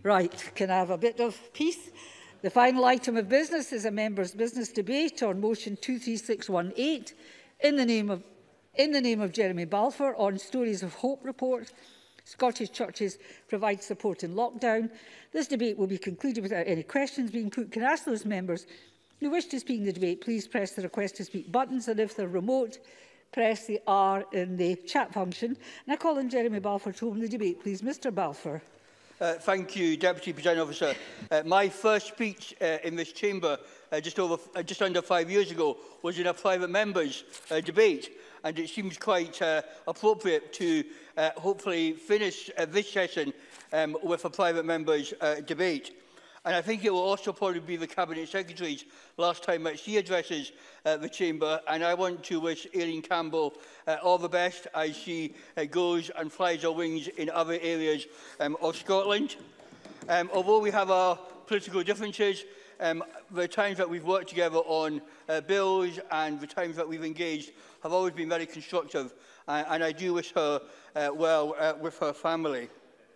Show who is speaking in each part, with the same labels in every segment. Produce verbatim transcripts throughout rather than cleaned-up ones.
Speaker 1: Right, can I have a bit of peace? The final item of business is a members' business debate on motion two three six one eight in the name of in the name of Jeremy Balfour on Stories of Hope report. Scottish churches provide support in lockdown. This debate will be concluded without any questions being put. Can I ask those members who wish to speak in the debate, please press the request to speak buttons, and if they're remote, press the R in the chat function. And I call on Jeremy Balfour to open the debate, please. Mr Balfour.
Speaker 2: Uh, thank you, Deputy Presiding Officer. Uh, my first speech uh, in this chamber uh, just, over, uh, just under five years ago was in a private members' uh, debate, and it seems quite uh, appropriate to uh, hopefully finish uh, this session um, with a private members' uh, debate. And I think it will also probably be the Cabinet Secretary's last time that she addresses uh, the Chamber, and I want to wish Aileen Campbell uh, all the best as she uh, goes and flies her wings in other areas um, of Scotland. Um, although we have our political differences, um, the times that we've worked together on uh, bills and the times that we've engaged have always been very constructive, uh, and I do wish her uh, well uh, with her family.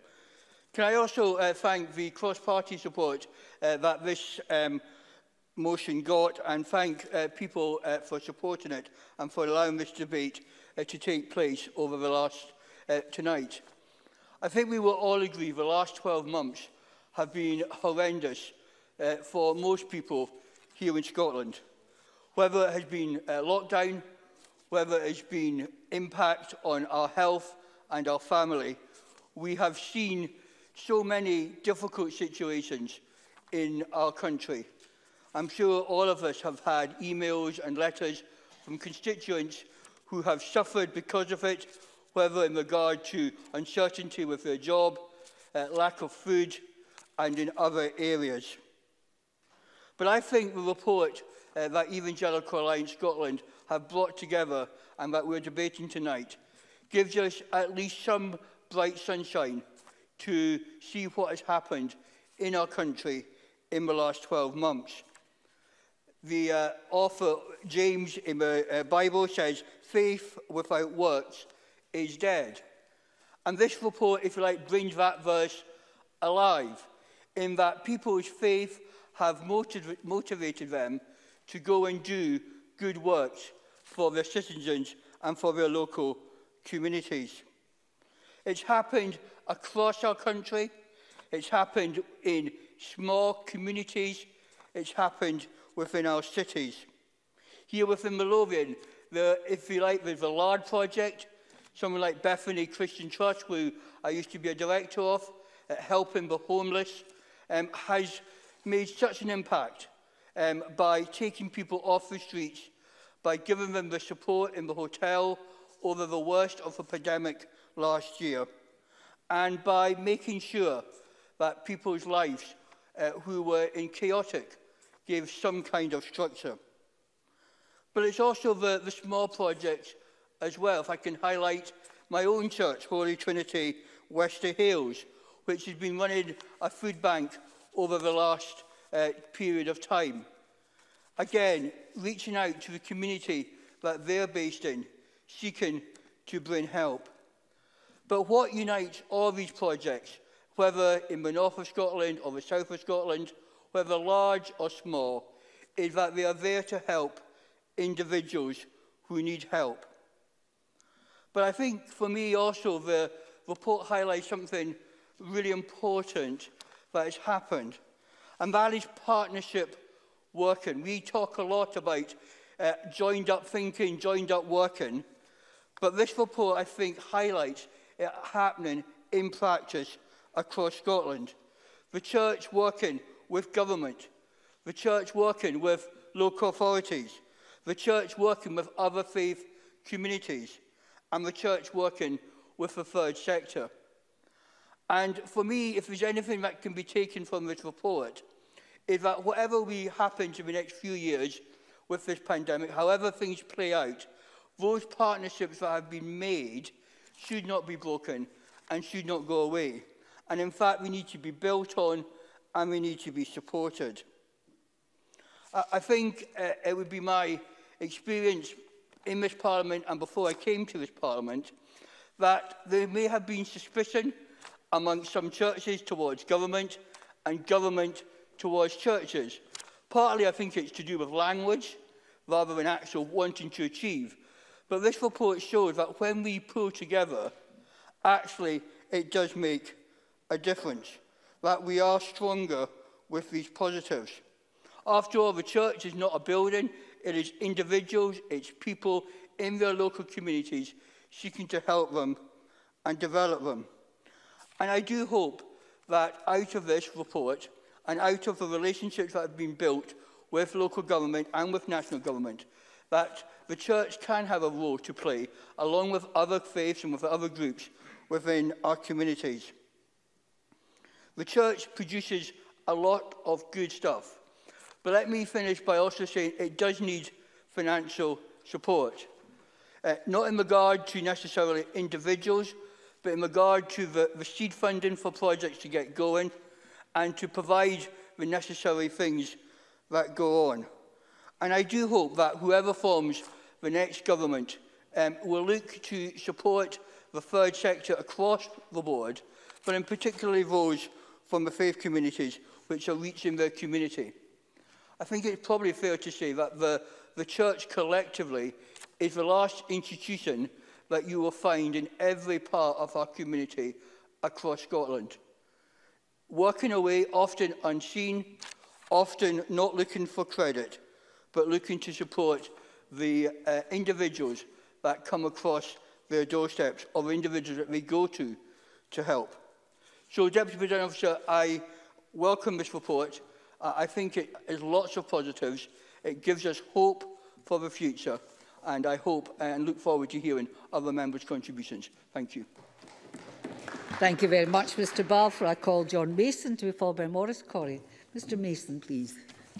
Speaker 2: Can I also uh, thank the cross-party support uh, that this um, motion got, and thank uh, people uh, for supporting it and for allowing this debate uh, to take place over the last uh, tonight. I think we will all agree the last twelve months have been horrendous uh, for most people here in Scotland. Whether it has been uh, lockdown, whether it has been impact on our health and our family, we have seen so many difficult situations in our country. I'm sure all of us have had emails and letters from constituents who have suffered because of it, whether in regard to uncertainty with their job, uh, lack of food, and in other areas. But I think the report uh, that Evangelical Alliance Scotland have brought together and that we're debating tonight gives us at least some bright sunshine to see what has happened in our country in the last twelve months. The uh, author, James, in the uh, Bible says, faith without works is dead. And this report, if you like, brings that verse alive, in that people's faith have motiv motivated them to go and do good works for their citizens and for their local communities. It's happened across our country. It's happened in small communities. It's happened within our cities. Here within Midlothian, the, if you like, there's the Lard Project, someone like Bethany Christian Trust, who I used to be a director of, uh, helping the homeless, um, has made such an impact um, by taking people off the streets, by giving them the support in the hotel over the worst of the pandemic last year, and by making sure that people's lives uh, who were in chaotic gave some kind of structure. But it's also the, the small projects as well. If I can highlight my own church, Holy Trinity, Wester Hales, which has been running a food bank over the last uh, period of time. Again, reaching out to the community that they're based in, seeking to bring help. But what unites all these projects, whether in the north of Scotland or the south of Scotland, whether large or small, is that they are there to help individuals who need help. But I think for me also the report highlights something really important that has happened, and that is partnership working. We talk a lot about uh, joined up thinking, joined up working, but this report, I think, highlights it happening in practice across Scotland. The church working with government, the church working with local authorities, the church working with other faith communities, and the church working with the third sector. And for me, if there's anything that can be taken from this report, is that whatever we happen in the next few years with this pandemic, however things play out, those partnerships that have been made should not be broken and should not go away. And in fact, we need to be built on and we need to be supported. I, I think uh, it would be my experience in this Parliament and before I came to this Parliament that there may have been suspicion amongst some churches towards government and government towards churches. Partly, I think it's to do with language rather than actual wanting to achieve. But this report shows that when we pull together, actually it does make a difference, that we are stronger with these positives. After all, the church is not a building, it is individuals, it's people in their local communities seeking to help them and develop them. And I do hope that out of this report and out of the relationships that have been built with local government and with national government, that the church can have a role to play, along with other faiths and with other groups within our communities. The church produces a lot of good stuff, but let me finish by also saying it does need financial support. Uh, not in regard to necessarily individuals, but in regard to the, the seed funding for projects to get going and to provide the necessary things that go on. And I do hope that whoever forms the next government um, will look to support the third sector across the board, but in particularly those from the faith communities which are reaching their community. I think it's probably fair to say that the, the church collectively is the last institution that you will find in every part of our community across Scotland. Working away, often unseen, often not looking for credit, but looking to support the uh, individuals that come across their doorsteps or the individuals that they go to to help. So, Deputy Presiding Officer, I welcome this report. Uh, I think it has lots of positives. It gives us hope for the future, and I hope and look forward to hearing other members' contributions. Thank you.
Speaker 1: Thank you very much, Mr Balfour. I call John Mason to be followed by Maurice Corrie. Mr Mason, please.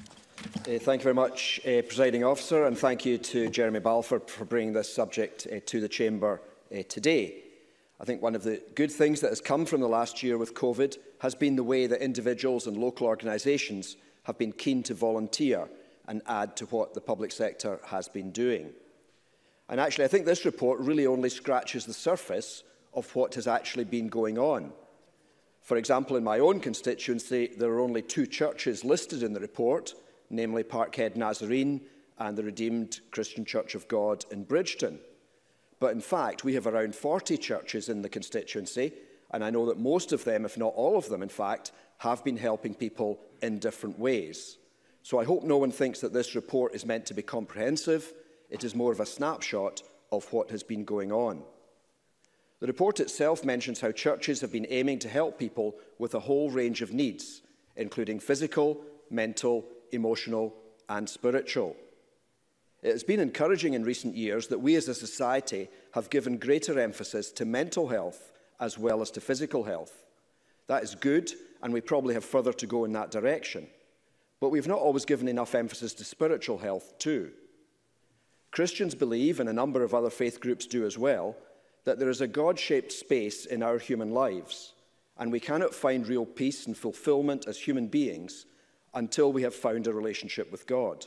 Speaker 3: Uh, thank you very much, uh, Presiding Officer, and thank you to Jeremy Balfour for bringing this subject uh, to the Chamber uh, today. I think one of the good things that has come from the last year with COVID has been the way that individuals and local organisations have been keen to volunteer and add to what the public sector has been doing. And actually, I think this report really only scratches the surface of what has actually been going on. For example, in my own constituency, there are only two churches listed in the report, namely Parkhead Nazarene and the Redeemed Christian Church of God in Bridgeton. But in fact, we have around forty churches in the constituency, and I know that most of them, if not all of them, in fact, have been helping people in different ways. So I hope no one thinks that this report is meant to be comprehensive. It is more of a snapshot of what has been going on. The report itself mentions how churches have been aiming to help people with a whole range of needs, including physical, mental, emotional and spiritual. It has been encouraging in recent years that we as a society have given greater emphasis to mental health as well as to physical health. That is good, and we probably have further to go in that direction. But we've not always given enough emphasis to spiritual health too. Christians believe, and a number of other faith groups do as well, that there is a God-shaped space in our human lives, and we cannot find real peace and fulfillment as human beings until we have found a relationship with God.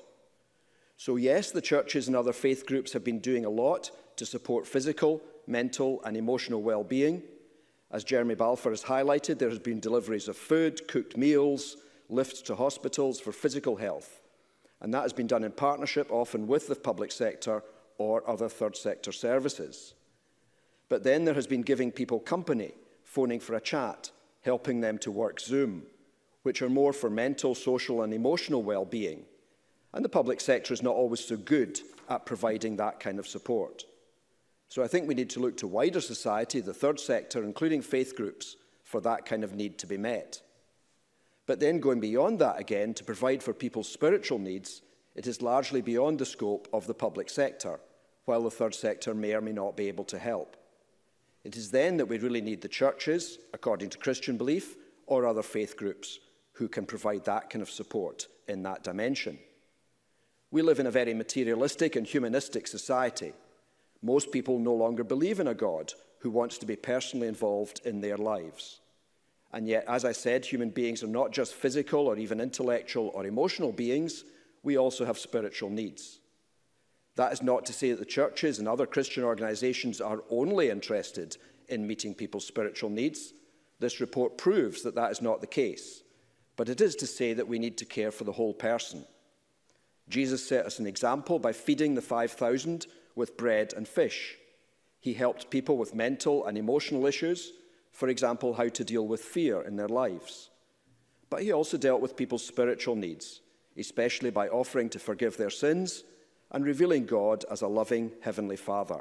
Speaker 3: So yes, the churches and other faith groups have been doing a lot to support physical, mental and emotional well-being. As Jeremy Balfour has highlighted, there has been deliveries of food, cooked meals, lifts to hospitals for physical health. And that has been done in partnership, often with the public sector or other third sector services. But then there has been giving people company, phoning for a chat, helping them to work Zoom, which are more for mental, social and emotional well-being. And the public sector is not always so good at providing that kind of support. So I think we need to look to wider society, the third sector, including faith groups, for that kind of need to be met. But then going beyond that again, to provide for people's spiritual needs, it is largely beyond the scope of the public sector, while the third sector may or may not be able to help. It is then that we really need the churches, according to Christian belief, or other faith groups, who can provide that kind of support in that dimension. We live in a very materialistic and humanistic society. Most people no longer believe in a God who wants to be personally involved in their lives. And yet, as I said, human beings are not just physical or even intellectual or emotional beings, we also have spiritual needs. That is not to say that the churches and other Christian organisations are only interested in meeting people's spiritual needs. This report proves that that is not the case, but it is to say that we need to care for the whole person. Jesus set us an example by feeding the five thousand with bread and fish. He helped people with mental and emotional issues, for example, how to deal with fear in their lives. But he also dealt with people's spiritual needs, especially by offering to forgive their sins and revealing God as a loving Heavenly Father.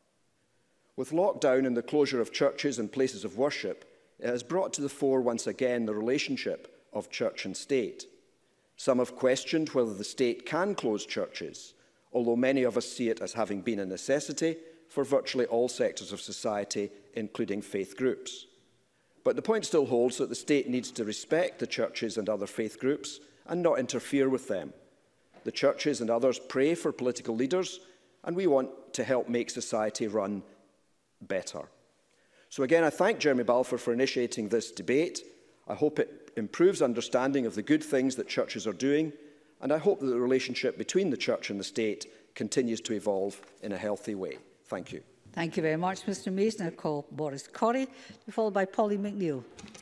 Speaker 3: With lockdown and the closure of churches and places of worship, it has brought to the fore once again the relationship of church and state. Some have questioned whether the state can close churches, although many of us see it as having been a necessity for virtually all sectors of society, including faith groups. But the point still holds that the state needs to respect the churches and other faith groups and not interfere with them. The churches and others pray for political leaders, and we want to help make society run better. So again, I thank Jeremy Balfour for initiating this debate. I hope it improves understanding of the good things that churches are doing, and I hope that the relationship between the church and the state continues to evolve in a healthy way. Thank you.
Speaker 1: Thank you very much, Mr Mason. I call Boris Corrie, followed by Polly McNeill.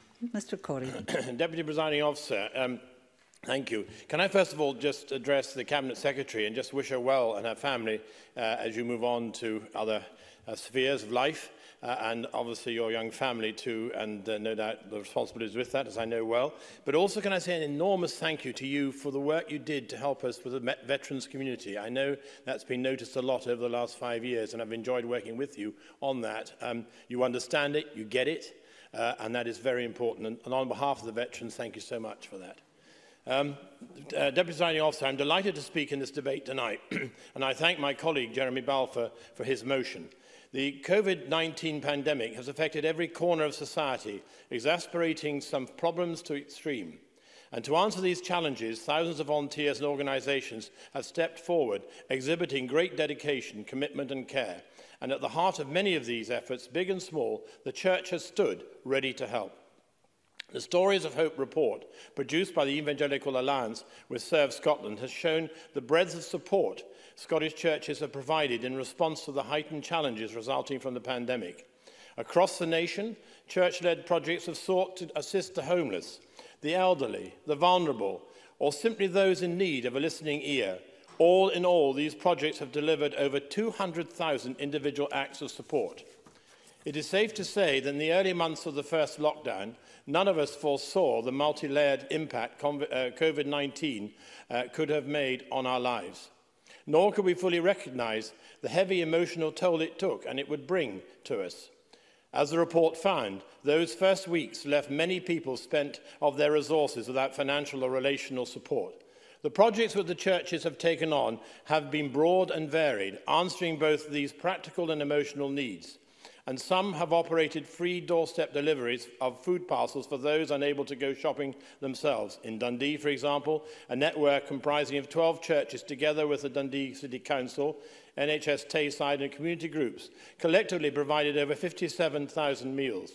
Speaker 1: Mr Corrie.
Speaker 4: Deputy Presiding Officer, um, thank you. Can I first of all just address the Cabinet Secretary and just wish her well and her family uh, as you move on to other uh, spheres of life, uh, and obviously your young family too, and uh, no doubt the responsibilities with that, as I know well. But also can I say an enormous thank you to you for the work you did to help us with the veterans community. I know that's been noticed a lot over the last five years, and I've enjoyed working with you on that. Um, you understand it, you get it, uh, and that is very important. And, and on behalf of the veterans, thank you so much for that. Um, uh, Deputy Presiding Officer, I'm delighted to speak in this debate tonight, and I thank my colleague Jeremy Balfour for his motion. The COVID nineteen pandemic has affected every corner of society, exasperating some problems to extreme. And to answer these challenges, thousands of volunteers and organisations have stepped forward, exhibiting great dedication, commitment and care. And at the heart of many of these efforts, big and small, the Church has stood ready to help. The Stories of Hope report, produced by the Evangelical Alliance with Serve Scotland, has shown the breadth of support Scottish churches have provided in response to the heightened challenges resulting from the pandemic. Across the nation, church-led projects have sought to assist the homeless, the elderly, the vulnerable, or simply those in need of a listening ear. All in all, these projects have delivered over two hundred thousand individual acts of support. It is safe to say that in the early months of the first lockdown, none of us foresaw the multi-layered impact COVID nineteen uh, could have made on our lives. Nor could we fully recognise the heavy emotional toll it took and it would bring to us. As the report found, those first weeks left many people spent of their resources without financial or relational support. The projects that the churches have taken on have been broad and varied, answering both these practical and emotional needs. And some have operated free doorstep deliveries of food parcels for those unable to go shopping themselves. In Dundee, for example, a network comprising of twelve churches together with the Dundee City Council, N H S Tayside and community groups collectively provided over fifty-seven thousand meals.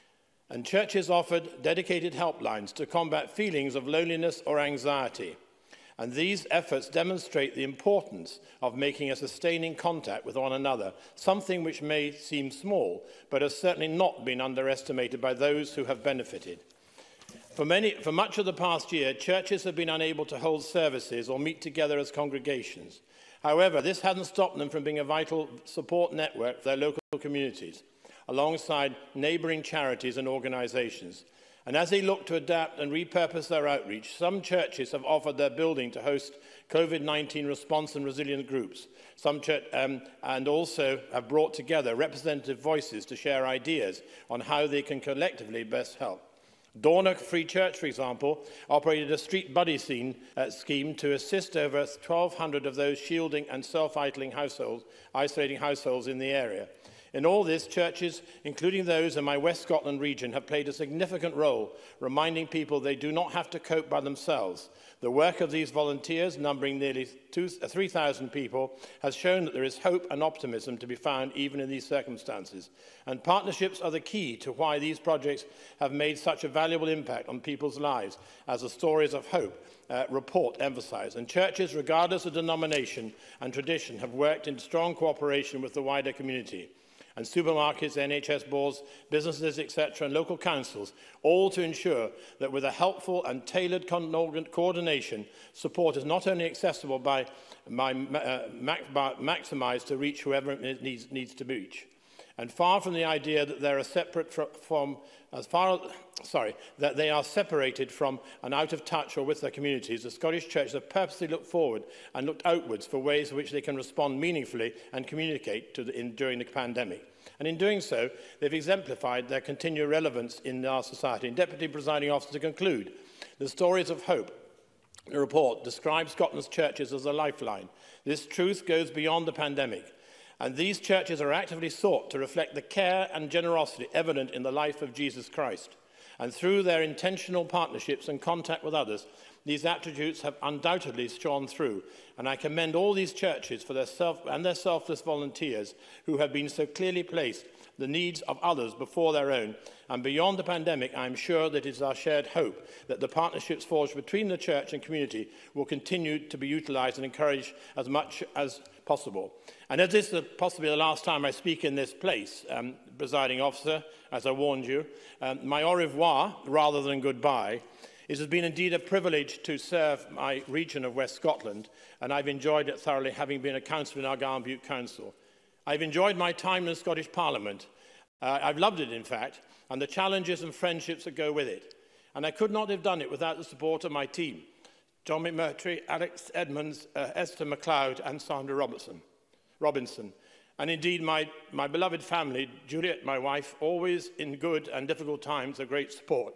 Speaker 4: And churches offered dedicated helplines to combat feelings of loneliness or anxiety. And these efforts demonstrate the importance of making a sustaining contact with one another, something which may seem small, but has certainly not been underestimated by those who have benefited. For, many, for much of the past year, churches have been unable to hold services or meet together as congregations. However, this hasn't stopped them from being a vital support network for their local communities, alongside neighbouring charities and organisations. And as they look to adapt and repurpose their outreach, some churches have offered their building to host COVID nineteen response and resilient groups, some church, um, and also have brought together representative voices to share ideas on how they can collectively best help. Dornoch Free Church, for example, operated a street buddy scene, uh, scheme to assist over twelve hundred of those shielding and self-isolating households, isolating households in the area. In all this, churches, including those in my West Scotland region, have played a significant role, reminding people they do not have to cope by themselves. The work of these volunteers, numbering nearly three thousand people, has shown that there is hope and optimism to be found even in these circumstances. And partnerships are the key to why these projects have made such a valuable impact on people's lives, as the Stories of Hope uh, report emphasised. And churches, regardless of denomination and tradition, have worked in strong cooperation with the wider community. and supermarkets, N H S boards, businesses, et cetera, and local councils, all to ensure that with a helpful and tailored coordination, support is not only accessible by, by, uh, by maximised to reach whoever it needs, needs to reach. And far from the idea that they are separate from, from as far sorry, that they are separated from and out of touch or with their communities, the Scottish Church have purposely looked forward and looked outwards for ways in which they can respond meaningfully and communicate to the, in, during the pandemic. And in doing so, they've exemplified their continued relevance in our society. And Deputy Presiding Officer, to conclude, the stories of hope. The report describes Scotland's churches as a lifeline. This truth goes beyond the pandemic. And these churches are actively sought to reflect the care and generosity evident in the life of Jesus Christ. And through their intentional partnerships and contact with others, these attributes have undoubtedly shone through. And I commend all these churches for their self and their selfless volunteers who have been so clearly placed the needs of others before their own. And beyond the pandemic, I am sure that it is our shared hope that the partnerships forged between the church and community will continue to be utilised and encouraged as much as possible. And as this is possibly the last time I speak in this place, um, Presiding Officer, as I warned you, um, my au revoir, rather than goodbye, it has been indeed a privilege to serve my region of West Scotland, and I've enjoyed it thoroughly, having been a councillor in Argyll Butte Council. I've enjoyed my time in the Scottish Parliament. Uh, I've loved it, in fact, and the challenges and friendships that go with it. And I could not have done it without the support of my team, John McMurtry, Alex Edmonds, uh, Esther MacLeod and Sandra Robertson, Robinson. And indeed, my, my beloved family, Juliet, my wife, always in good and difficult times, a great support.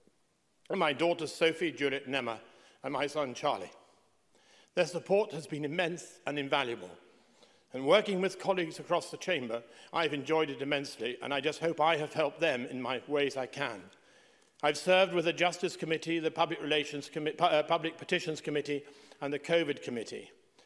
Speaker 4: And my daughters, Sophie, Juliet and Emma, and my son, Charlie. Their support has been immense and invaluable. And working with colleagues across the chamber, I've enjoyed it immensely, and I just hope I have helped them in my ways I can. I've served with the Justice Committee, the Public Relations Committee, uh, Public Petitions Committee, and the COVID Committee.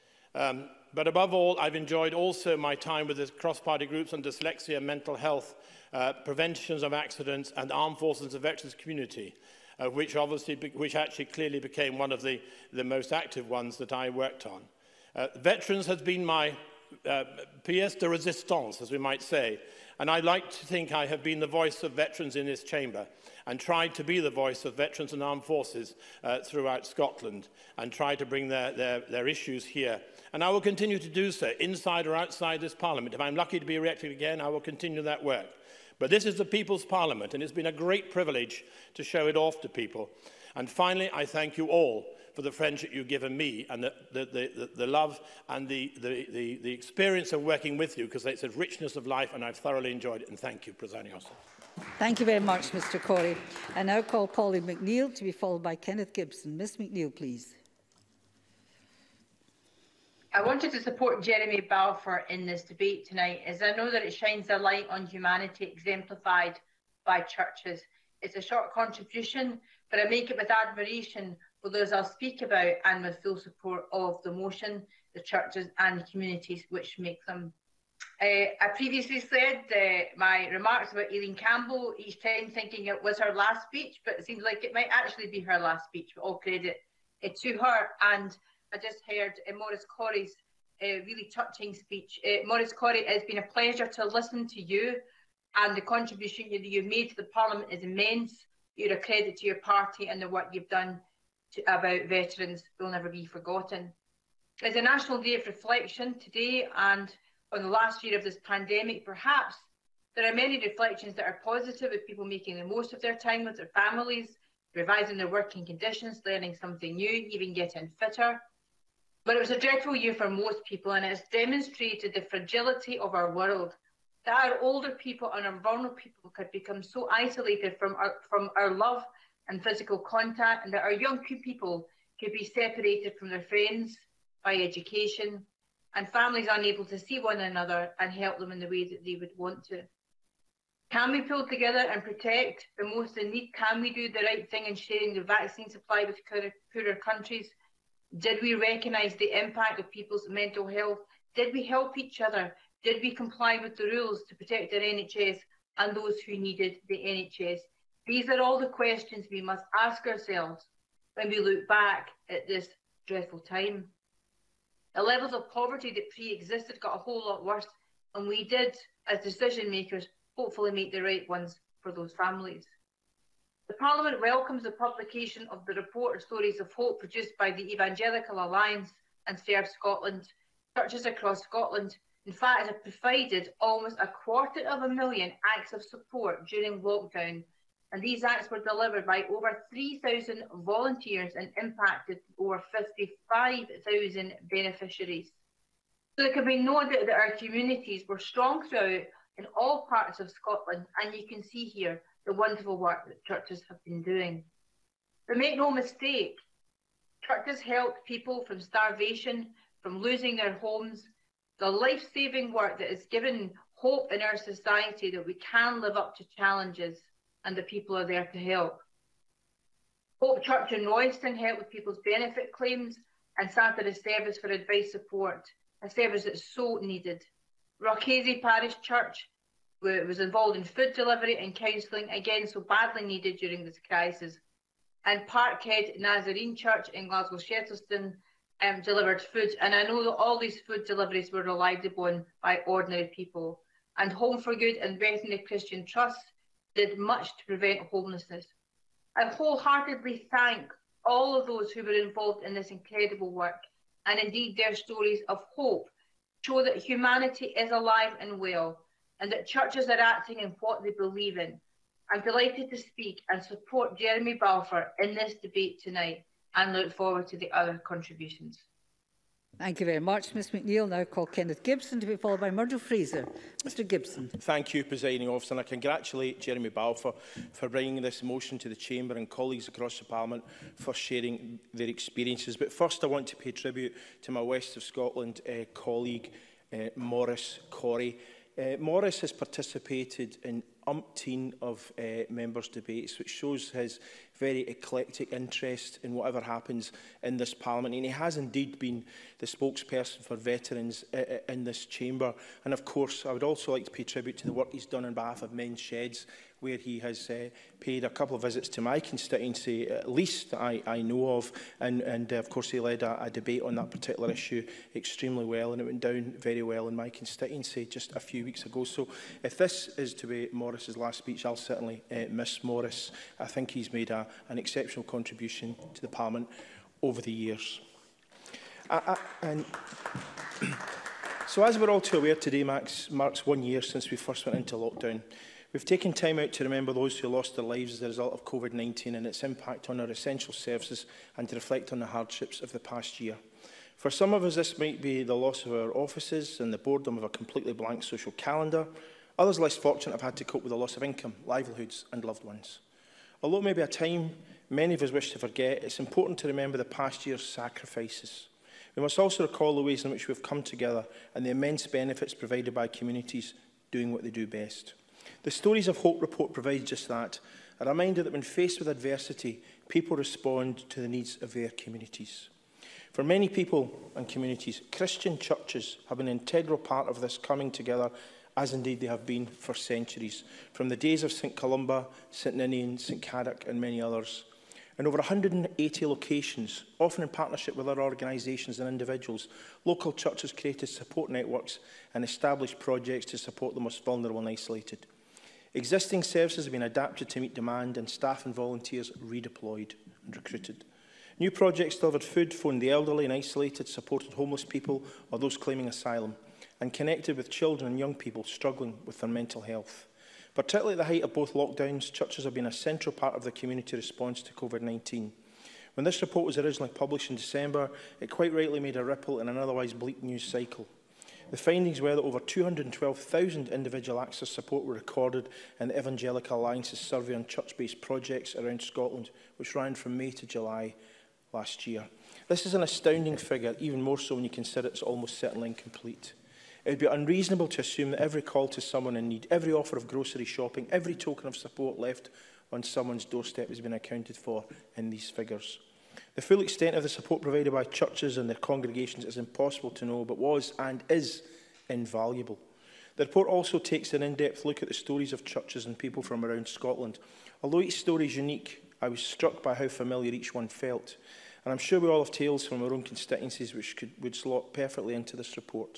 Speaker 4: Um, but above all, I've enjoyed also my time with the cross-party groups on dyslexia, mental health, uh, preventions of accidents, and armed forces and veterans community, uh, which obviously, be which actually clearly became one of the, the most active ones that I worked on. Uh, veterans has been my uh, pièce de résistance, as we might say, and I like to think I have been the voice of veterans in this chamber and tried to be the voice of veterans and armed forces uh, throughout Scotland and tried to bring their, their, their issues here. And I will continue to do so, inside or outside this Parliament. If I'm lucky to be elected again, I will continue that work. But this is the People's Parliament, and it's been a great privilege to show it off to people. And finally, I thank you all for the friendship you've given me and the, the, the, the love and the, the, the, the experience of working with you, because it's a richness of life, and I've thoroughly enjoyed it. And thank you, Presiding Officer.
Speaker 1: Thank you very much, Mr Corrie. I now call Polly McNeill to be followed by Kenneth Gibson. Miss McNeill, please.
Speaker 5: I wanted to support Jeremy Balfour in this debate tonight, as I know that it shines a light on humanity exemplified by churches. It's a short contribution, but I make it with admiration for those I'll speak about and with full support of the motion, the churches and the communities which make them. Uh, I previously said uh, my remarks about Aileen Campbell each time thinking it was her last speech, but it seems like it might actually be her last speech, but all credit uh, to her. And I just heard uh, Maurice Corrie's uh, really touching speech. Uh, Maurice Corrie, it's been a pleasure to listen to you, and the contribution that you've made to the Parliament is immense. You're a credit to your party, and the work you've done to, about veterans will never be forgotten. It's a National Day of Reflection today, and on the last year of this pandemic, perhaps there are many reflections that are positive, with people making the most of their time with their families, revising their working conditions, learning something new, even getting fitter. But it was a dreadful year for most people, and it's demonstrated the fragility of our world, that our older people and our vulnerable people could become so isolated from our, from our love and physical contact, and that our young people could be separated from their friends by education, and families unable to see one another and help them in the way that they would want to. Can we pull together and protect the most in need? Can we do the right thing in sharing the vaccine supply with poorer countries? Did we recognise the impact of people's mental health? Did we help each other? Did we comply with the rules to protect our N H S and those who needed the N H S? These are all the questions we must ask ourselves when we look back at this dreadful time. The levels of poverty that pre-existed got a whole lot worse, and we did as decision makers hopefully make the right ones for those families. The Parliament welcomes the publication of the report Stories of Hope produced by the Evangelical Alliance and Serve Scotland. Churches across Scotland, in fact, have provided almost a quarter of a million acts of support during lockdown, and these acts were delivered by over three thousand volunteers and impacted over fifty-five thousand beneficiaries. So there can be no doubt that our communities were strong throughout in all parts of Scotland, and you can see here the wonderful work that churches have been doing. But make no mistake, churches helped people from starvation, from losing their homes, the life-saving work that has given hope in our society that we can live up to challenges, and the people are there to help. Hope Church in Royston helped with people's benefit claims and started a service for advice support, a service that's so needed. Rockhazy Parish Church was involved in food delivery and counselling, again so badly needed during this crisis. And Parkhead Nazarene Church in Glasgow Shettleston um, delivered food, and I know that all these food deliveries were relied upon by ordinary people. And Home for Good and Bethany Christian Trust did much to prevent homelessness. I wholeheartedly thank all of those who were involved in this incredible work, and indeed their stories of hope show that humanity is alive and well, and that churches are acting in what they believe in. I'm delighted to speak and support Jeremy Balfour in this debate tonight and look forward to the other contributions.
Speaker 1: Thank you very much, Miz McNeill. Now call Kenneth Gibson to be followed by Murdo Fraser. Mister Gibson.
Speaker 4: Thank you, Presiding Officer, and I congratulate Jeremy Balfour for bringing this motion to the Chamber and colleagues across the Parliament for sharing their experiences. But first I want to pay tribute to my West of Scotland uh, colleague, uh, Maurice Corrie. Uh, Maurice has participated in umpteen of uh, members' debates, which shows his very eclectic interest in whatever happens in this Parliament. And he has indeed been the spokesperson for veterans uh, in this chamber. And of course, I would also like to pay tribute to the work he's done on behalf of Men's Sheds, where he has uh, paid a couple of visits to my constituency, at least that I, I know of. And, and uh, of course, he led a, a debate on that particular issue extremely well, and it went down very well in my constituency just a few weeks ago. So if this is to be Maurice's last speech, I'll certainly uh, miss Maurice. I think he's made a, an exceptional contribution to the Parliament over the years. I, I, and so as we're all too aware, today marks, marks one year since we first went into lockdown. We've taken time out to remember those who lost their lives as a result of COVID nineteen and its impact on our essential services, and to reflect on the hardships of the past year. For some of us, this might be the loss of our offices and the boredom of a completely blank social calendar. Others less fortunate have had to cope with the loss of income, livelihoods and loved ones. Although it may be a time many of us wish to forget, it's important to remember the past year's sacrifices. We must also recall the ways in which we've come together and the immense benefits provided by communities doing what they do best. The Stories of Hope report provides just that, a reminder that when faced with adversity, people respond to the needs of their communities. For many people and communities, Christian churches have been an integral part of this coming together, as indeed they have been for centuries, from the days of St Columba, St Ninian, St Cadoc and many others. In over one hundred and eighty locations, often in partnership with other organisations and individuals, local churches created support networks and established projects to support the most vulnerable and isolated. Existing services have been adapted to meet demand, and staff and volunteers redeployed and recruited. New projects delivered food, phoned the elderly and isolated, supported homeless people or those claiming asylum, and connected with children and young people struggling with their mental health. Particularly at the height of both lockdowns, churches have been a central part of the community response to COVID nineteen. When this report was originally published in December, it quite rightly made a ripple in an otherwise bleak news cycle. The findings were that over two hundred and twelve thousand individual acts of support were recorded in the Evangelical Alliance's survey on church-based projects around Scotland, which ran from May to July last year. This is an astounding figure, even more so when you consider it's almost certainly incomplete. It would be unreasonable to assume that every call to someone in need, every offer of grocery shopping, every token of support left on someone's doorstep has been accounted for in these figures. The full extent of the support provided by churches and their congregations is impossible to know, but was and is invaluable. The report also takes an in-depth look at the stories of churches and people from around Scotland. Although each story is unique, I was struck by how familiar each one felt. And I'm sure we all have tales from our own constituencies which could, would slot perfectly into this report.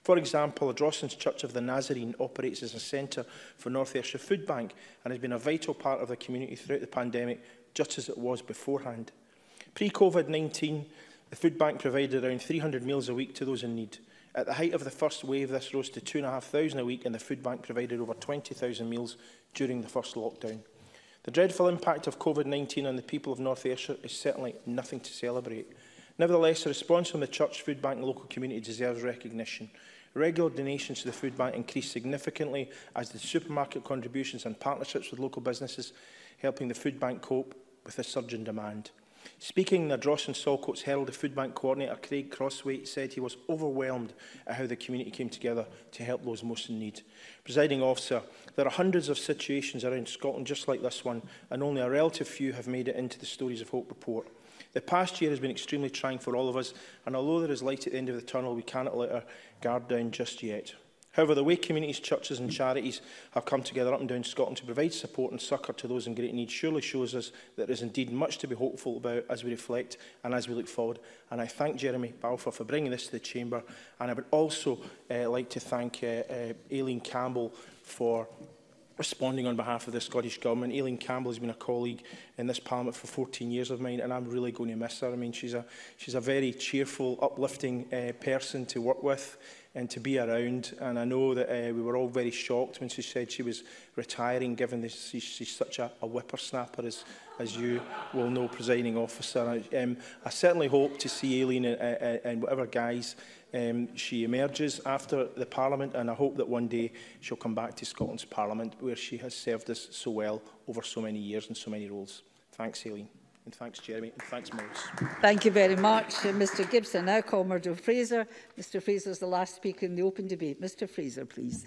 Speaker 6: For example, the Drossens Church of the Nazarene operates as a centre for North Ayrshire Food Bank and has been a vital part of the community throughout the pandemic, just as it was beforehand. Pre-COVID nineteen, the food bank provided around three hundred meals a week to those in need. At the height of the first wave, this rose to two thousand five hundred a week, and the food bank provided over twenty thousand meals during the first lockdown. The dreadful impact of COVID nineteen on the people of North Ayrshire is certainly nothing to celebrate. Nevertheless, the response from the church, food bank and local community deserves recognition. Regular donations to the food bank increased significantly as the supermarket contributions and partnerships with local businesses helping the food bank cope with the surge in demand. Speaking in the Dross and Saltcoats Herald, the food bank coordinator Craig Crosswaite said he was overwhelmed at how the community came together to help those most in need. Presiding officer, there are hundreds of situations around Scotland just like this one, and only a relative few have made it into the Stories of Hope report. The past year has been extremely trying for all of us, and although there is light at the end of the tunnel, we cannot let our guard down just yet. However, the way communities, churches and charities have come together up and down Scotland to provide support and succour to those in great need surely shows us that there is indeed much to be hopeful about as we reflect and as we look forward. And I thank Jeremy Balfour for bringing this to the Chamber, and I would also uh, like to thank uh, uh, Aileen Campbell for responding on behalf of the Scottish Government. Aileen Campbell has been a colleague in this Parliament for fourteen years of mine, and I'm really going to miss her. I mean, she's a, she's a very cheerful, uplifting uh, person to work with and to be around. And I know that uh, we were all very shocked when she said she was retiring, given that she's, she's such a, a whippersnapper, as, as you will know, presiding officer. I, um, I certainly hope to see Aileen in, uh, in whatever guise Um, she emerges after the Parliament, and I hope that one day she'll come back to Scotland's Parliament, where she has served us so well over so many years and so many roles. Thanks, Aileen, and thanks, Jeremy, and thanks, Maurice.
Speaker 1: Thank you very much, uh, Mr Gibson. Now call Murdo Fraser. Mr Fraser is the last speaker in the open debate. Mr Fraser, please.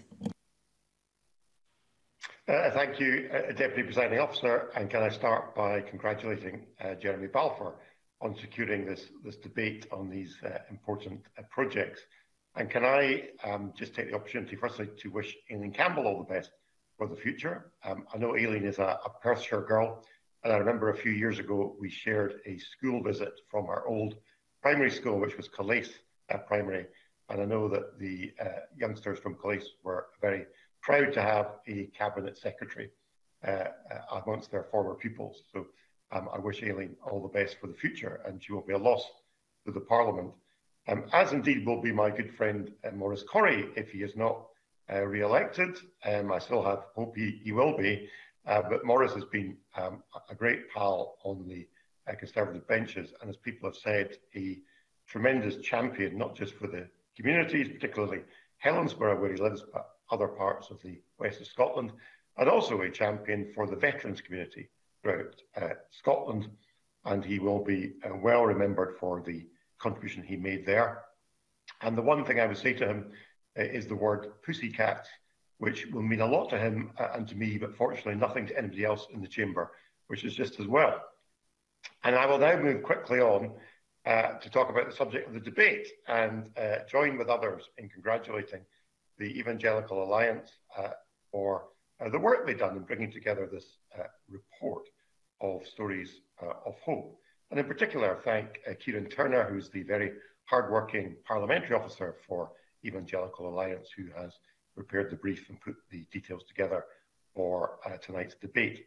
Speaker 7: Uh, thank you, uh, Deputy Presiding Officer, and can I start by congratulating uh, Jeremy Balfour on securing this, this debate on these uh, important uh, projects. And can I um, just take the opportunity, firstly, to wish Aileen Campbell all the best for the future. Um, I know Aileen is a, a Perthshire girl, and I remember a few years ago we shared a school visit from our old primary school, which was Calais uh, Primary, and I know that the uh, youngsters from Calais were very proud to have a cabinet secretary uh, uh, amongst their former pupils. So Um, I wish Aileen all the best for the future, and she will be a loss to the Parliament. Um, as indeed will be my good friend uh, Maurice Corrie if he is not uh, re-elected. Um, I still have hope he, he will be, uh, but Maurice has been um, a great pal on the uh, Conservative benches, and as people have said, a tremendous champion, not just for the communities, particularly Helensburgh, where he lives, but other parts of the west of Scotland, and also a champion for the veterans community throughout uh, Scotland, and he will be uh, well remembered for the contribution he made there. And the one thing I would say to him uh, is the word pussycat, which will mean a lot to him uh, and to me, but fortunately nothing to anybody else in the chamber, which is just as well. And I will now move quickly on uh, to talk about the subject of the debate and uh, join with others in congratulating the Evangelical Alliance uh, for uh, the work they've done in bringing together this uh, report of Stories uh, of Hope. And in particular, thank uh, Kieran Turner, who's the very hard-working parliamentary officer for Evangelical Alliance, who has prepared the brief and put the details together for uh, tonight's debate.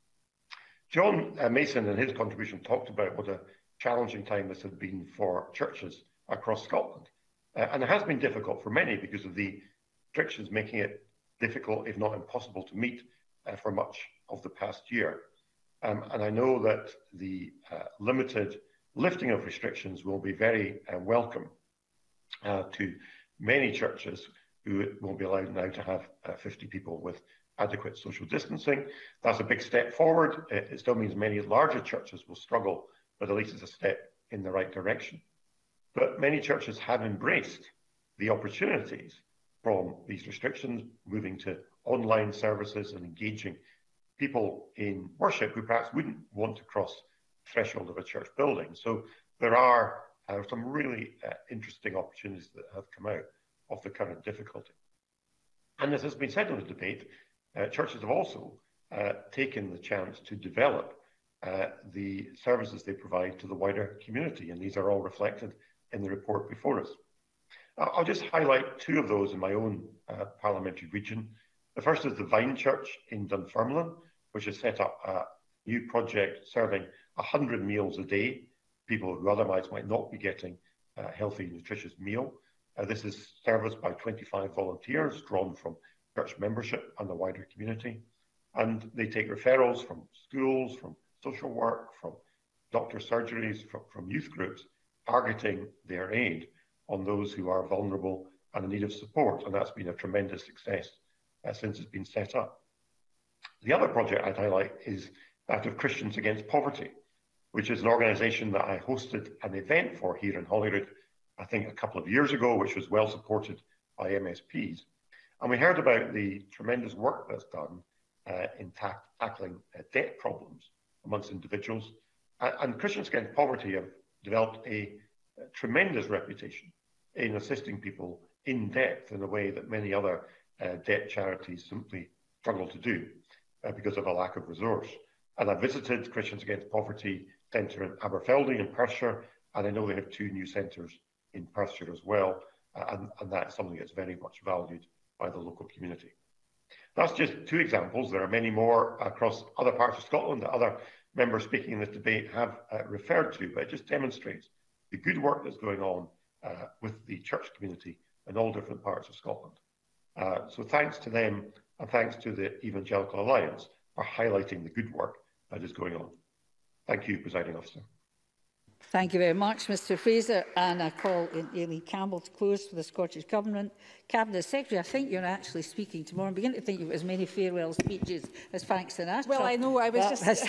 Speaker 7: John uh, Mason, in his contribution, talked about what a challenging time this had been for churches across Scotland. Uh, and it has been difficult for many because of the restrictions making it difficult, if not impossible, to meet uh, for much of the past year. Um, and I know that the uh, limited lifting of restrictions will be very uh, welcome uh, to many churches who will be allowed now to have uh, fifty people with adequate social distancing. That's a big step forward. It, it still means many larger churches will struggle, but at least it's a step in the right direction. But many churches have embraced the opportunities from these restrictions, moving to online services and engaging people in worship who perhaps wouldn't want to cross the threshold of a church building. So there are uh, some really uh, interesting opportunities that have come out of the current difficulty. And as has been said in the debate, uh, churches have also uh, taken the chance to develop uh, the services they provide to the wider community, and these are all reflected in the report before us. I'll just highlight two of those in my own uh, parliamentary region. The first is the Vine Church in Dunfermline, which has set up a new project serving one hundred meals a day, people who otherwise might not be getting a healthy, nutritious meal. Uh, this is serviced by twenty-five volunteers drawn from church membership and the wider community. And they take referrals from schools, from social work, from doctor surgeries, from, from youth groups, targeting their aid on those who are vulnerable and in need of support. And that's been a tremendous success uh, since it's been set up. The other project I'd highlight is that of Christians Against Poverty, which is an organisation that I hosted an event for here in Holyrood, I think a couple of years ago, which was well supported by M S Ps. And we heard about the tremendous work that's done uh, in ta tackling uh, debt problems amongst individuals. Uh, and Christians Against Poverty have developed a, a tremendous reputation in assisting people in depth in a way that many other uh, debt charities simply struggle to do uh, because of a lack of resource. And I visited Christians Against Poverty Centre in Aberfeldy in Perthshire, and I know they have two new centres in Perthshire as well, uh, and, and that's something that's very much valued by the local community. That's just two examples. There are many more across other parts of Scotland that other members speaking in this debate have uh, referred to, but it just demonstrates the good work that's going on uh, with the church community in all different parts of Scotland. Uh, so thanks to them, and thanks to the Evangelical Alliance for highlighting the good work that is going on. Thank you, Presiding Officer.
Speaker 1: Thank you very much, Mr Fraser. And I call in Aileen Campbell to close for the Scottish Government. Cabinet Secretary, I think you're actually speaking tomorrow. I'm beginning to think you've got as many farewell speeches as Frank Sinatra.
Speaker 8: Well, I know, I was
Speaker 1: but,
Speaker 8: just...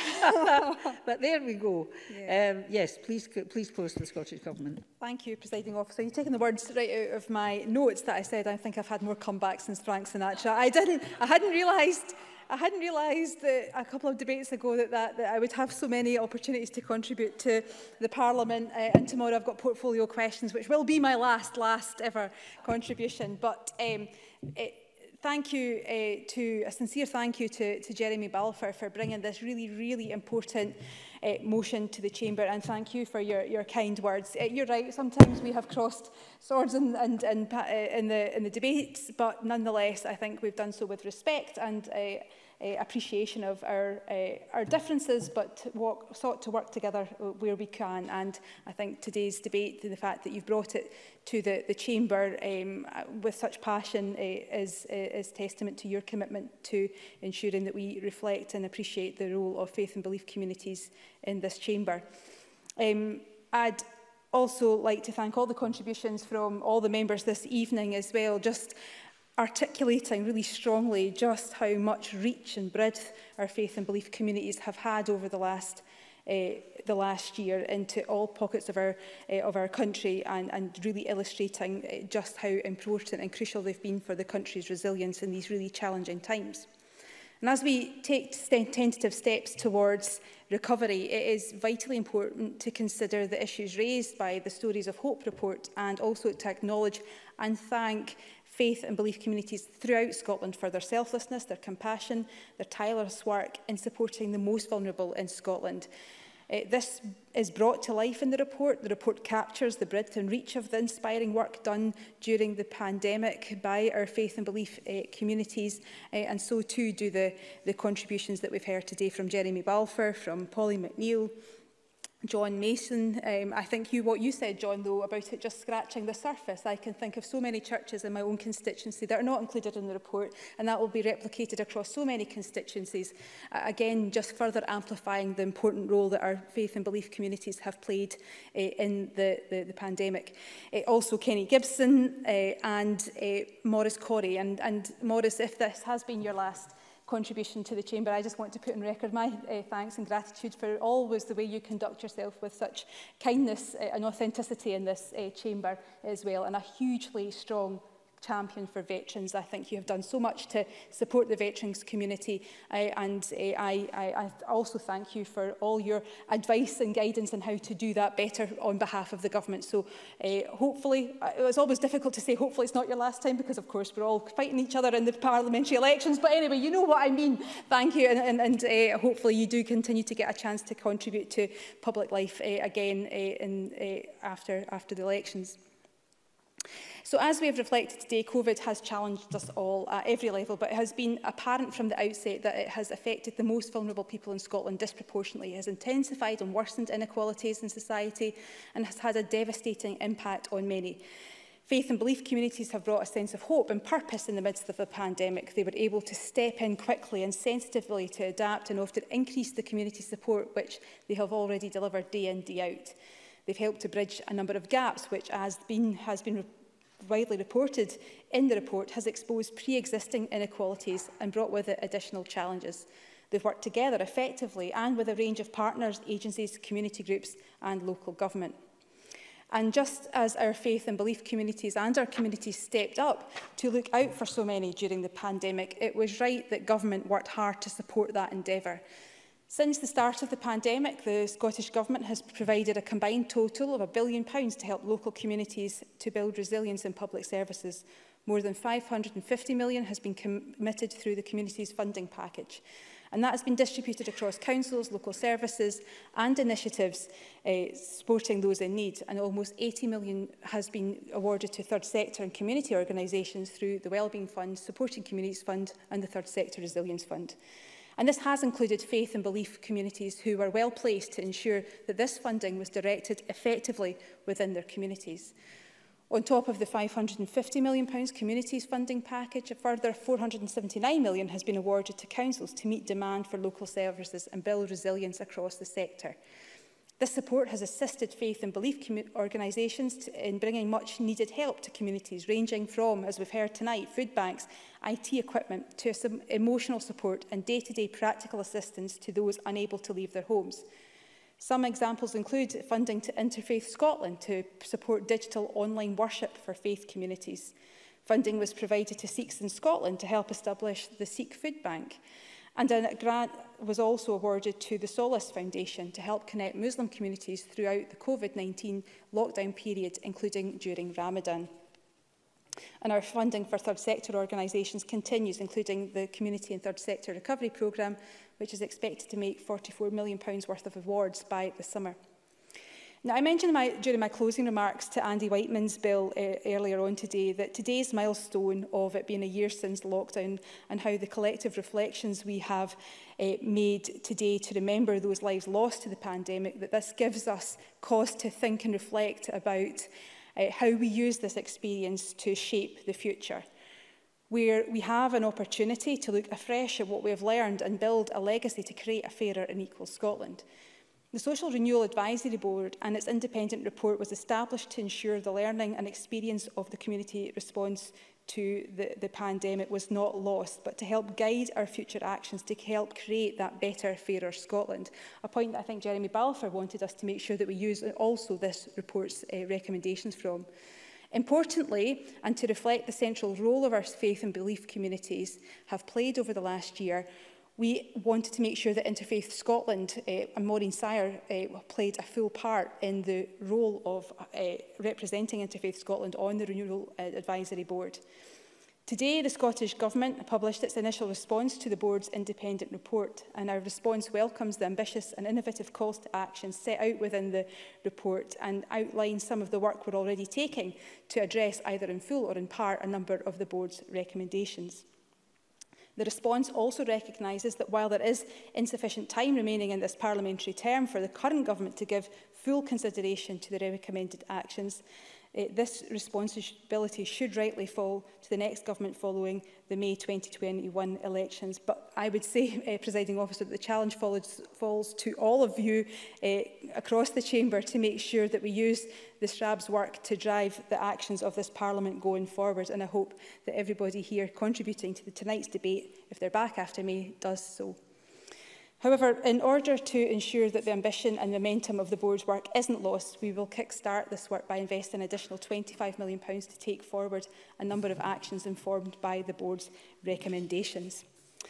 Speaker 1: but there we go.
Speaker 8: Yeah.
Speaker 1: Um, yes, please, please close to the Scottish Government.
Speaker 8: Thank you, Presiding Officer. You've taken the words right out of my notes that I said. I think I've had more comebacks since Frank Sinatra. I didn't, I hadn't realised... I hadn't realised that a couple of debates ago that, that, that I would have so many opportunities to contribute to the Parliament. Uh, and tomorrow I've got portfolio questions, which will be my last, last ever contribution. But um, it, thank you uh, to, a sincere thank you to, to Jeremy Balfour for bringing this really, really important uh, motion to the Chamber. And thank you for your, your kind words. Uh, you're right, sometimes we have crossed swords in, and, and, uh, in, the, in the debates, but nonetheless, I think we've done so with respect and uh, Uh, appreciation of our, uh, our differences, but walk, sought to work together where we can. And I think today's debate, the fact that you've brought it to the, the Chamber um, with such passion uh, is, uh, is testament to your commitment to ensuring that we reflect and appreciate the role of faith and belief communities in this Chamber. Um, I'd also like to thank all the contributions from all the members this evening as well, just articulating really strongly just how much reach and breadth our faith and belief communities have had over the last uh, the last year into all pockets of our uh, of our country, and, and really illustrating uh, just how important and crucial they've been for the country's resilience in these really challenging times. And as we take tentative steps towards recovery, it is vitally important to consider the issues raised by the Stories of Hope report, and also to acknowledge and thank faith and belief communities throughout Scotland for their selflessness, their compassion, their tireless work in supporting the most vulnerable in Scotland. Uh, this is brought to life in the report. The report captures the breadth and reach of the inspiring work done during the pandemic by our faith and belief uh, communities, uh, and so too do the, the contributions that we've heard today from Jeremy Balfour, from Pauline McNeill, John Mason. Um, I think you, what you said, John, though, about it just scratching the surface. I can think of so many churches in my own constituency that are not included in the report, and that will be replicated across so many constituencies. Uh, again, just further amplifying the important role that our faith and belief communities have played uh, in the, the, the pandemic. Uh, also, Kenny Gibson uh, and uh, Maurice Corrie. And, and Maurice, if this has been your last contribution to the Chamber, I just want to put on record my uh, thanks and gratitude for always the way you conduct yourself with such kindness uh, and authenticity in this uh, Chamber as well, and a hugely strong champion for veterans. I think you have done so much to support the veterans community, uh, and uh, I, I, I also thank you for all your advice and guidance on how to do that better on behalf of the government. So uh, hopefully, uh, it's always difficult to say hopefully it's not your last time, because of course we're all fighting each other in the parliamentary elections, but anyway, you know what I mean. Thank you, and, and, and uh, hopefully you do continue to get a chance to contribute to public life uh, again uh, in, uh, after, after the elections. So as we have reflected today, COVID has challenged us all at every level, but it has been apparent from the outset that it has affected the most vulnerable people in Scotland disproportionately. It has intensified and worsened inequalities in society and has had a devastating impact on many. Faith and belief communities have brought a sense of hope and purpose in the midst of the pandemic. They were able to step in quickly and sensitively to adapt and often increase the community support which they have already delivered day in, day out. They've helped to bridge a number of gaps which, as been, has been widely reported in the report, has exposed pre-existing inequalities and brought with it additional challenges. They've worked together effectively and with a range of partners, agencies, community groups and local government. And just as our faith and belief communities and our communities stepped up to look out for so many during the pandemic, it was right that government worked hard to support that endeavour. Since the start of the pandemic, the Scottish Government has provided a combined total of a billion pounds to help local communities to build resilience in public services. More than five hundred and fifty million has been committed through the Communities Funding Package. And that has been distributed across councils, local services and initiatives uh, supporting those in need. And almost eighty million has been awarded to third sector and community organisations through the Wellbeing Fund, Supporting Communities Fund and the Third Sector Resilience Fund. And this has included faith and belief communities who were well placed to ensure that this funding was directed effectively within their communities. On top of the five hundred and fifty million pounds communities funding package, a further four hundred and seventy-nine million pounds has been awarded to councils to meet demand for local services and build resilience across the sector. This support has assisted faith and belief organisations in bringing much needed help to communities, ranging from, as we've heard tonight, food banks, I T equipment, to some emotional support and day-to-day practical assistance to those unable to leave their homes. Some examples include funding to Interfaith Scotland to support digital online worship for faith communities. Funding was provided to Sikhs in Scotland to help establish the Sikh Food Bank. And a grant was also awarded to the Solace Foundation to help connect Muslim communities throughout the COVID nineteen lockdown period, including during Ramadan. And our funding for third sector organisations continues, including the Community and Third Sector Recovery Programme, which is expected to make forty-four million pounds worth of awards by the summer. Now, I mentioned my, during my closing remarks to Andy Whiteman's bill uh, earlier on today that today's milestone of it being a year since lockdown and how the collective reflections we have uh, made today to remember those lives lost to the pandemic, that this gives us cause to think and reflect about uh, how we use this experience to shape the future, where we have an opportunity to look afresh at what we have learned and build a legacy to create a fairer and equal Scotland. The Social Renewal Advisory Board and its independent report was established to ensure the learning and experience of the community response to the, the pandemic was not lost, but to help guide our future actions to help create that better, fairer Scotland. A point that I think Jeremy Balfour wanted us to make sure that we use also this report's uh, recommendations from. Importantly, and to reflect the central role of our faith and belief communities have played over the last year, we wanted to make sure that Interfaith Scotland uh, and Maureen Sire uh, played a full part in the role of uh, representing Interfaith Scotland on the Renewal uh, Advisory Board. Today, the Scottish Government published its initial response to the Board's independent report, and our response welcomes the ambitious and innovative calls to action set out within the report and outlines some of the work we're already taking to address, either in full or in part, a number of the Board's recommendations. The response also recognises that while there is insufficient time remaining in this parliamentary term for the current government to give full consideration to the recommended actions, uh, this responsibility should rightly fall to the next government following the May twenty twenty-one elections. But I would say, uh, Presiding Officer, that the challenge falls, falls to all of you uh, across the chamber to make sure that we use the S R A B's work to drive the actions of this Parliament going forward. And I hope that everybody here contributing to the tonight's debate, if they're back after May, does so. However, in order to ensure that the ambition and momentum of the Board's work isn't lost, we will kick-start this work by investing an additional twenty-five million pounds to take forward a number of actions informed by the Board's recommendations.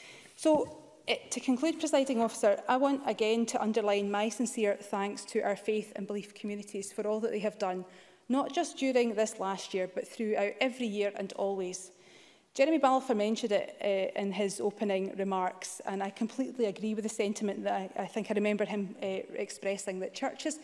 Speaker 8: So, to conclude, Presiding Officer, I want again to underline my sincere thanks to our faith and belief communities for all that they have done, not just during this last year, but throughout every year and always. Jeremy Balfour mentioned it uh, in his opening remarks, and I completely agree with the sentiment that I, I think I remember him uh, expressing, that churches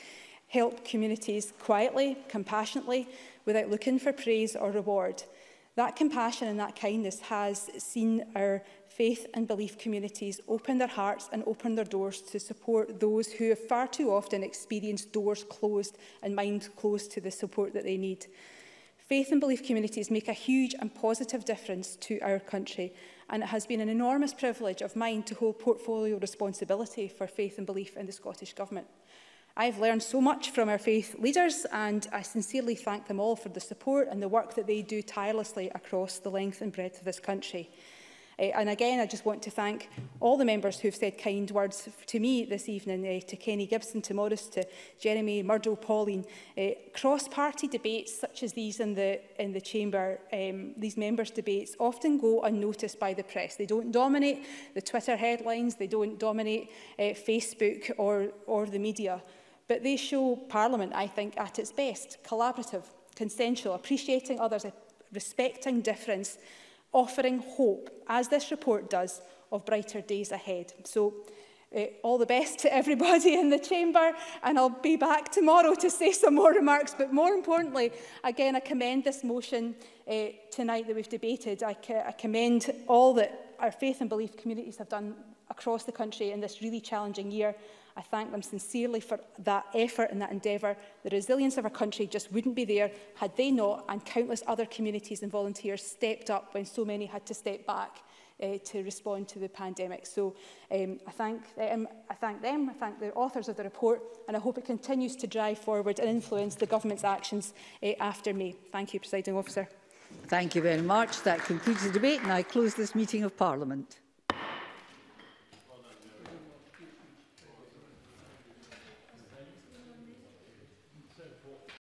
Speaker 8: help communities quietly, compassionately, without looking for praise or reward. That compassion and that kindness has seen our faith and belief communities open their hearts and open their doors to support those who have far too often experienced doors closed and minds closed to the support that they need. Faith and belief communities make a huge and positive difference to our country, and it has been an enormous privilege of mine to hold portfolio responsibility for faith and belief in the Scottish Government. I've learned so much from our faith leaders, and I sincerely thank them all for the support and the work that they do tirelessly across the length and breadth of this country. Uh, and again, I just want to thank all the members who have said kind words to me this evening, uh, to Kenny Gibson, to Morris, to Jeremy, Murdo, Pauline. Uh, cross-party debates such as these in the, in the Chamber, um, these members' debates, often go unnoticed by the press. They don't dominate the Twitter headlines, they don't dominate uh, Facebook or, or the media. But they show Parliament, I think, at its best, collaborative, consensual, appreciating others, respecting difference, offering hope, as this report does, of brighter days ahead. So, uh, all the best to everybody in the Chamber, and I'll be back tomorrow to say some more remarks. But more importantly, again, I commend this motion uh, tonight that we've debated. I, I commend all that our faith and belief communities have done across the country in this really challenging year. I thank them sincerely for that effort and that endeavour. The resilience of our country just wouldn't be there had they not, and countless other communities and volunteers, stepped up when so many had to step back uh, to respond to the pandemic. So um, I, thank them, I thank them, I thank the authors of the report, and I hope it continues to drive forward and influence the Government's actions uh, after May. Thank you, Presiding Officer.
Speaker 1: Thank you very much. That concludes the debate, and I close this meeting of Parliament.